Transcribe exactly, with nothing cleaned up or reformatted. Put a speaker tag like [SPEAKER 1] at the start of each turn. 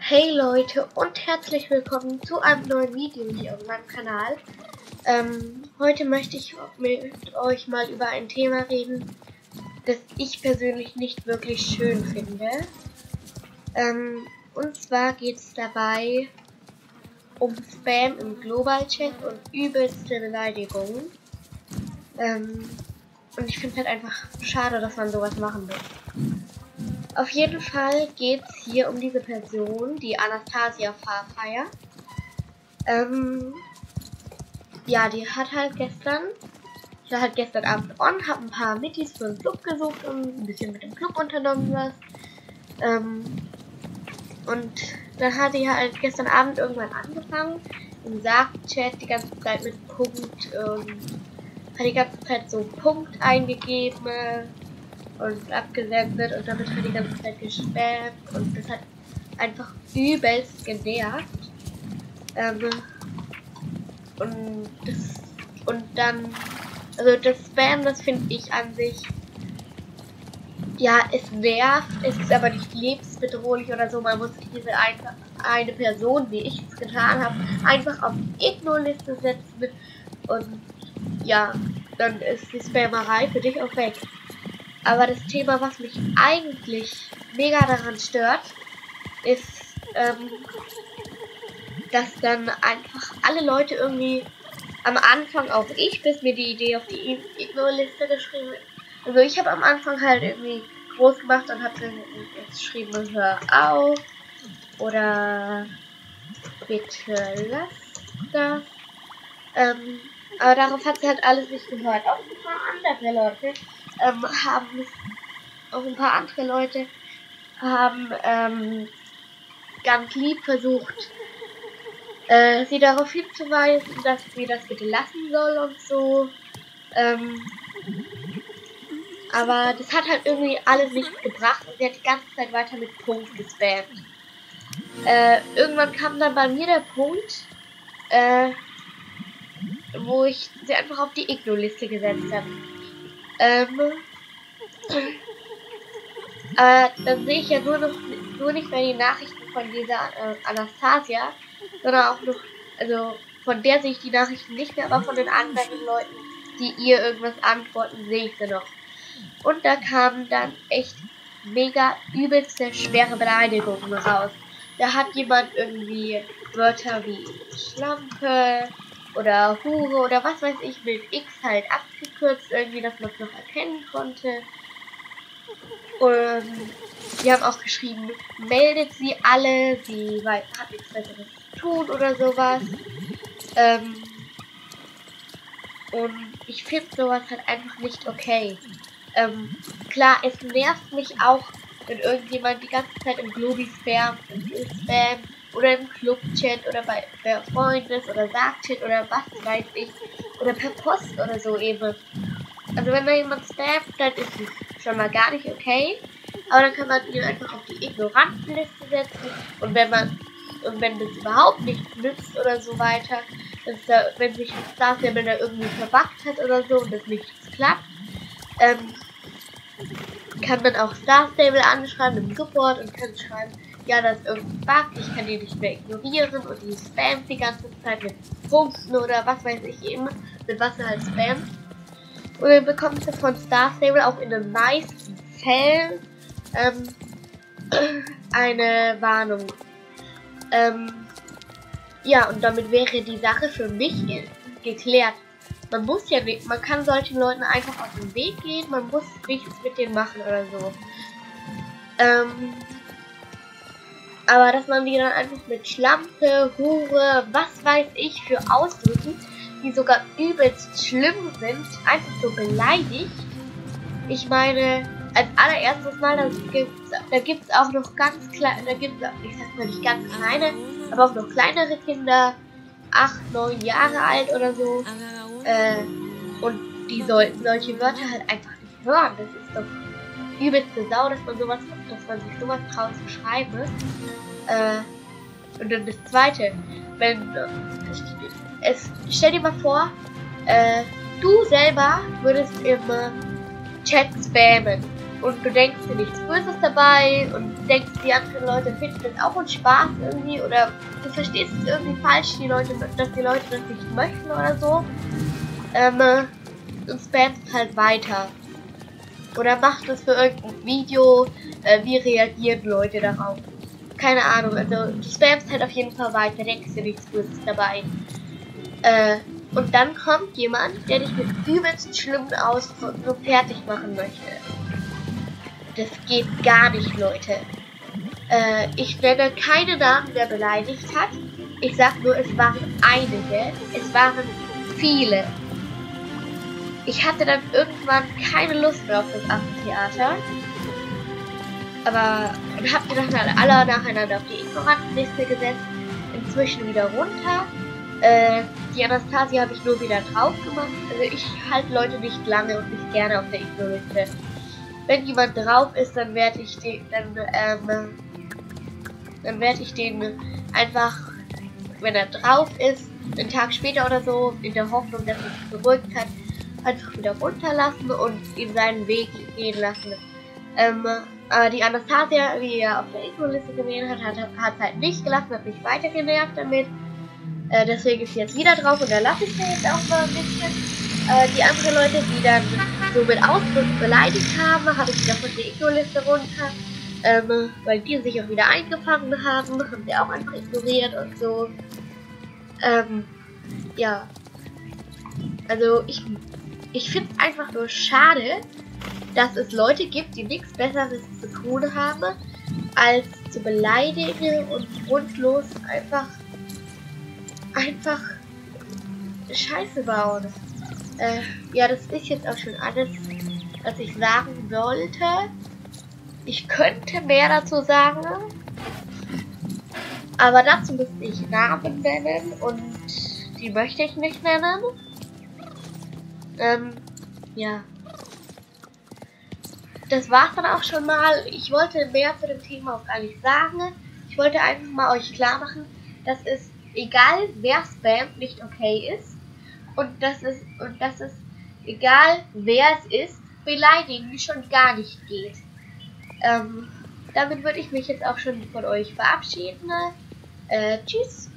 [SPEAKER 1] Hey Leute und herzlich willkommen zu einem neuen Video hier auf meinem Kanal. Ähm, heute möchte ich mit euch mal über ein Thema reden, das ich persönlich nicht wirklich schön finde. Ähm, und zwar geht es dabei um Spam im Global Chat und übelste Beleidigungen. Ähm, und ich finde es halt einfach schade, dass man sowas machen will. Auf jeden Fall geht es hier um diese Person, die Anastasia Farfire. Ähm, ja, die hat halt gestern, ich war halt gestern Abend on, hab ein paar Mittis für den Club gesucht und ein bisschen mit dem Club unternommen was. Ähm, und dann hat die halt gestern Abend irgendwann angefangen, im Sarg-Chat die ganze Zeit mit Punkt, ähm, hat die ganze Zeit so Punkt eingegeben und abgesendet und damit hat die ganze Zeit gespammt und das hat einfach übelst genervt. Ähm, und das und dann, also das Spam, das finde ich an sich, ja, es nervt, es ist aber nicht lebensbedrohlich oder so, man muss diese eine, eine Person, wie ich es getan habe, einfach auf die Ignore-Liste setzen und ja, dann ist die Spammerei für dich auch weg. Aber das Thema, was mich eigentlich mega daran stört, ist, ähm, dass dann einfach alle Leute irgendwie am Anfang, auch ich, bis mir die Idee auf die Ignore-Liste geschrieben. Also ich habe am Anfang halt irgendwie groß gemacht und habe dann geschrieben, hör auf oder bitte lass das. Ähm, aber darauf hat sie halt alles nicht gehört. Auch ein paar andere Leute ähm, haben auch ein paar andere Leute haben ähm, ganz lieb versucht, äh, sie darauf hinzuweisen, dass sie das bitte lassen soll und so. Ähm, aber das hat halt irgendwie alles nichts gebracht und sie hat die ganze Zeit weiter mit Punkt gespammt. Äh, irgendwann kam dann bei mir der Punkt, äh, wo ich sie einfach auf die Ignore-Liste gesetzt habe. Ähm, äh, dann sehe ich ja nur noch nur nicht mehr die Nachrichten von dieser äh, Anastasia, sondern auch noch, also von der sehe ich die Nachrichten nicht mehr, aber von den anderen Leuten, die ihr irgendwas antworten, sehe ich sie noch. Und da kamen dann echt mega übelste schwere Beleidigungen raus. Da hat jemand irgendwie Wörter wie Schlampe oder Hure oder was weiß ich mit X halt abgekürzt, irgendwie, dass man es noch erkennen konnte. Und die haben auch geschrieben, meldet sie alle, sie weil, hat nichts Besseres zu tun oder sowas. Ähm, und ich finde sowas halt einfach nicht okay. Ähm, klar, es nervt mich auch, wenn irgendjemand die ganze Zeit im Globi spam, spam oder im Club-Chat oder bei der Freundes- oder Sarg-Chat oder was weiß ich, oder per Post oder so eben. Also wenn da jemand spammt, dann ist es schon mal gar nicht okay. Aber dann kann man ihn einfach auf die Ignorantenliste setzen. Und wenn man und wenn das überhaupt nichts nützt oder so weiter, dass da, wenn sich ein Star Stable da irgendwie verbuggt hat oder so und das nichts klappt, ähm, kann man auch Star Stable anschreiben im Support und kann schreiben, ja, das ist irgendein Bug, ich kann die nicht mehr ignorieren und die spammt die ganze Zeit mit Punkten oder was weiß ich eben, mit was er halt spammt. Und dann bekommt ihr von Star Stable auch in den meisten Fällen ähm, eine Warnung. Ähm, ja, und damit wäre die Sache für mich ge geklärt. Man muss ja, man kann solchen Leuten einfach auf den Weg gehen, man muss nichts mit denen machen oder so. Ähm, aber dass man die dann einfach mit Schlampe, Hure, was weiß ich für Ausdrücken, die sogar übelst schlimm sind, einfach so beleidigt. Ich meine, als allererstes Mal, da gibt's, da gibt's auch noch ganz kleine, da gibt's, ich sag mal nicht ganz kleine, aber auch noch kleinere Kinder, acht, neun Jahre alt oder so, äh, und die sollten solche Wörter halt einfach nicht hören. Das ist doch übelste Sau, dass man sowas, dass man sich sowas traut zu schreiben. Äh, und dann das Zweite, wenn, es, stell dir mal vor, äh, du selber würdest im Chat spammen und du denkst dir nichts Böses dabei und denkst, die anderen Leute finden das auch einen Spaß irgendwie oder du verstehst es irgendwie falsch, die Leute, dass die Leute das nicht möchten oder so, ähm, und spammst halt weiter. Oder macht das für irgendein Video, äh, wie reagieren Leute darauf? Keine Ahnung, also du spammst halt auf jeden Fall weiter, denkst dir nichts Böses dabei. Äh, und dann kommt jemand, der dich mit übelst schlimmen Ausdrücken fertig machen möchte. Das geht gar nicht, Leute. Äh, ich nenne keine Namen, der beleidigt hat. Ich sag nur, es waren einige. Es waren viele. Ich hatte dann irgendwann keine Lust mehr auf das Affentheater. Aber dann habt ihr dann alle nacheinander auf die Ignorantenliste gesetzt. Inzwischen wieder runter. Äh, die Anastasia habe ich nur wieder drauf gemacht. Also ich halte Leute nicht lange und nicht gerne auf der Igno-Liste. Wenn jemand drauf ist, dann werde ich den, dann, ähm, dann werde ich den einfach, wenn er drauf ist, einen Tag später oder so, in der Hoffnung, dass er sich beruhigt hat, einfach wieder runterlassen und ihm seinen Weg gehen lassen. Ähm, äh, die Anastasia, wie er auf der Igno-Liste gesehen hat, hat es halt nicht gelassen, hat mich weiter genervt damit. Äh, deswegen ist sie jetzt wieder drauf und da lasse ich sie jetzt auch mal ein bisschen. Äh, die anderen Leute, die dann so mit Ausdrücken beleidigt haben, habe ich wieder von der Igno-Liste runter. Ähm, weil die sich auch wieder eingefangen haben, haben sie auch einfach ignoriert und so. Ähm, ja. Also ich, ich finde es einfach nur schade, dass es Leute gibt, die nichts Besseres zu tun haben, als zu beleidigen und grundlos einfach, einfach Scheiße bauen. Äh, ja, das ist jetzt auch schon alles, was ich sagen wollte. Ich könnte mehr dazu sagen, aber dazu müsste ich Namen nennen und die möchte ich nicht nennen. Ähm, ja. Das war's dann auch schon mal. Ich wollte mehr zu dem Thema auch gar nicht sagen. Ich wollte einfach mal euch klar machen, dass es, egal wer spammt, nicht okay ist. Und dass es, und dass es, egal wer es ist, beleidigen schon gar nicht geht. Ähm, damit würde ich mich jetzt auch schon von euch verabschieden. Äh, tschüss.